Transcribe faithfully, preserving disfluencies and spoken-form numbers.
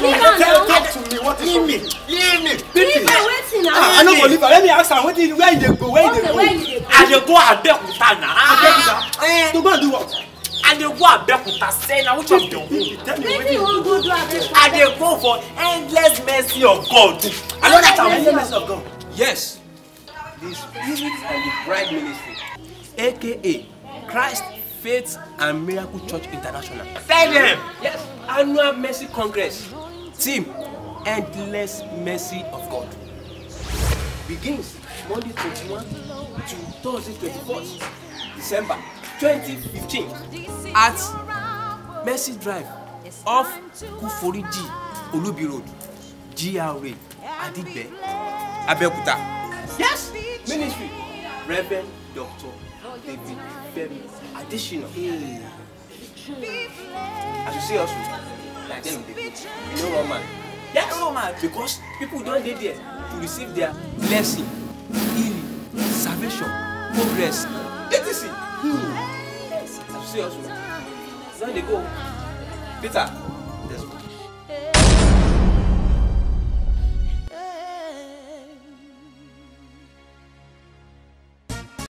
Tell talk to me. What is leave me? Leave me. Leave me. Waiting now. I no go leave her. Let me ask her. Where did where you go? Where you go? I dey go Abeokuta now. Abeokuta. To go and do what? I dey go Abeokuta say na which of them? Tell me where you want go do Abeokuta. I dey go for endless mercy of God. I know that I'm endless mercy of God. Yes. The Spirit and the Bride Ministry, aka Christ Faith and Miracle Church International. Tell them. Yes. Annual Mercy Congress. Team Endless Mercy of God. Begins Monday twenty-one to Thursday twenty-fourth December twenty fifteen at Mercy Drive off Kuforiji Olubi Road, G R A, Adigbe, Abeokuta. Yes. Ministry Reverend Doctor David Femi Additional. Mm. As you see us, like them, you know what man? Yes, no man. Because people don't dey there to receive their blessing, healing, salvation, progress, et cetera. Mm. As you see us, now they go. Peter.